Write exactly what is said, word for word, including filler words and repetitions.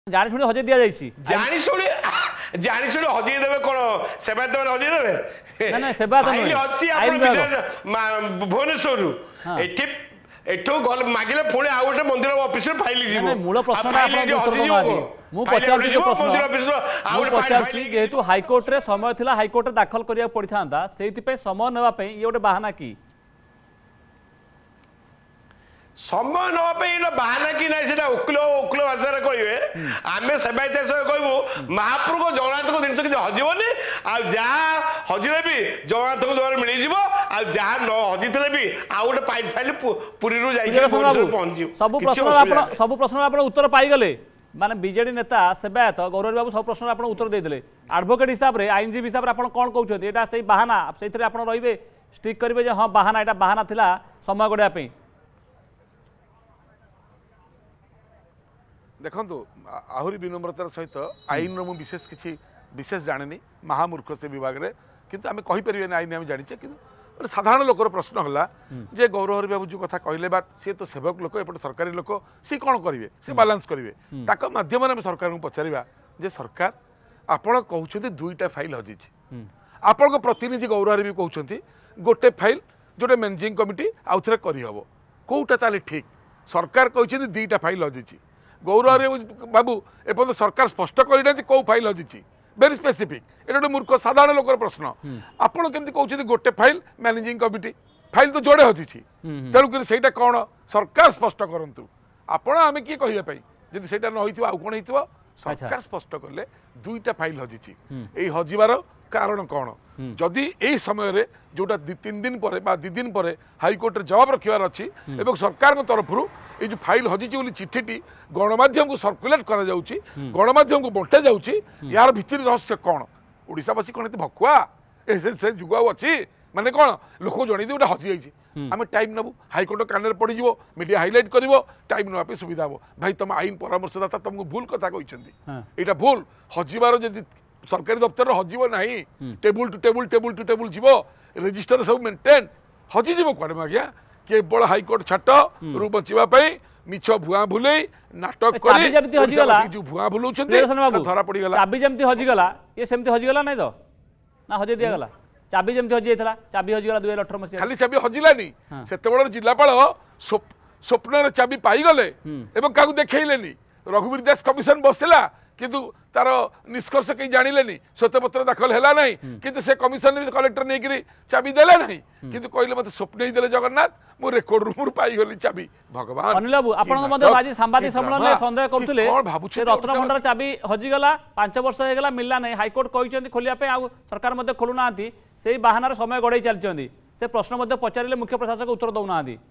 जानी शुणी हजे दिया जाइछि जानी शुणी जानी शुणी हजे देबे कोन सेवा देबे हजे देबे ना ना सेवा तो नहीं अछि आपण भुवनेश्वर एठी एठो गल मागिले पुणी आ गोटे मंदिर ऑफिस रे फाइल जीवो मूल प्रश्न आपण उत्तर दो मु पचार जो प्रश्न मंदिर ऑफिस रो आ पचार जेहेतु हाई कोर्ट रे समय थिला हाई कोर्ट रे दाखल करिया पड़िथांदा सेति पे समय नेवा पे ये गोटे बहाना की समय ना बाहाना कि ना उकिल उकिल भाषा कहे आम सेवायत कहूँ महाप्रभु को जगन्नाथ को जिन कि हजबनी आजिले भी जगन्नाथ को द्वारा मिल जहाँ न हजिले भी आउ गोटे पाइप फाइल पुरी पहुंची सब प्रश्न सब प्रश्न आप उत्तर पाईगले माने बीजेडी नेता सेवायत गौरव बाबू सब प्रश्न आप उत्तर देते एडवोकेट हिसाब से आईनजीवी हिसाब से कौन कहते यहाँ से बाहाना से रे स्टिक करेंगे हाँ बाहाना यहाँ बाहाना थिला समय गड़ापी देखो आहरी विनम्रतार सहित आईन रु विशेष किसी विशेष जाने महामूर्ख से विभाग में किंतु आम कहीपर आईन आम जाने कि साधारण लोकर प्रश्न है जे गौरहरि बाबू जो कथा कहले बात सी तो सेवक लोक एपटे सरकारी लोक सी कौन करेंगे सी बालांस करेंगे ताक माध्यम आम सरकार को पचारा जे सरकार आपण कहते दुईटा फाइल हजी आपण प्रतिनिधि गौरहरि भी कहते गोटे फाइल जोटे मैनेजिंग कमिटी आउ थे करहब कौटा ताले ठीक सरकार कहते दुईटा फाइल हजी गौरहरि बाबू एपर्त सरकार स्पष्ट करना कौ फाइल हजी वेरी स्पेसिफिक ये गोटे मूर्ख साधारण लोकर प्रश्न आपड़ केमती कहते गोटे फाइल मैनेजिंग कमिटी फाइल तो जोड़े हजी तेणुक से कौन सरकार स्पष्ट करूँ आपण आम किए कहवाई जब से न हो कौन हो सरकार स्पष्ट कले दुईटा फाइल हजी यही हजिबार कारण कौन जदि यही समय जोटा तीन दिन पर दी दिन पर हाइकोर्ट जवाब रखार अच्छी एवं सरकार तरफ ये जो फाइल हजी चिठीटी गणमाध्यम को सर्कुलेट करा जाउची गणमाध्यम को बंटा जाउची यार भितर रहस्य कौन ओडिशावासी कौन भकुआ से जुग अच्छी माने कौन लोक जन गोटे हजी जाइए आम टाइम नबू हाइकोर्ट कान पड़ जाव मीडिया हाइलाइट कर टाइम नापी सुविधा हम भाई तुम आईन परामर्शदाता तुमको भूल कथा कहते यहाँ भूल हजिबार जब सरकारी दफ्तर हजिब ना table to table table to table जीव रेजिस्टर सब मेंटेन हजिज कड़े आज्ञा केवल हाइकोर्ट छाट रु बचापी मिछ भुआ भुले नाटक भुआ भुलाऊँ धरा पड़गला चाबी जमी हजिगला ये सेमती हजिगला नहीं तो ना हजे दिगला चाबी जमी हजि जाइए चाबी हजिगला दुई हजार अठर मसीह खाली चाबी हजिलानी से जिलापाल स्वप्न चाबी पाईगले एवं क्या देखनी रघुवीर दास कमिशन बसला किंतु तार निष्कर्ष कहीं जानिले श्वेतपत्र दाखल है ना किंतु से कमिशन कलेक्टर नहीं चाबी देला नहीं किंतु कहले मत स्वप्न ही देले जगन्नाथ मो रेकॉर्ड रूम पाई गली चाबी भगवान अनिल बाबू आपण मध्य आज सांबादिक सम्मेलन में संदेह करथुले से रत्न भंडार चाबी हजिगला पांच वर्ष हो गला मिलला नहीं हाईकोर्ट कहते खोलिया पे आ सरकार मध्य खोलु नांती से बाहानार समय गड़ाई चलती से प्रश्न मध्य पचारे मुख्य प्रशासक उत्तर दौना